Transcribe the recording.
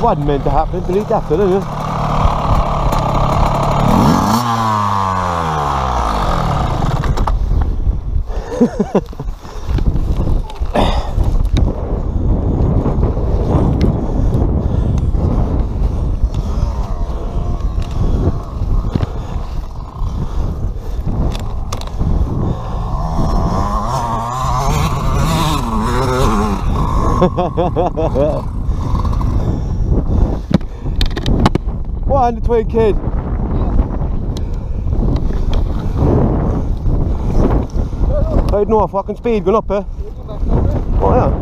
That wasn't meant to happen, delete that, didn't it? What on the twig, kid? I had no fucking speed going up, eh? Oh yeah.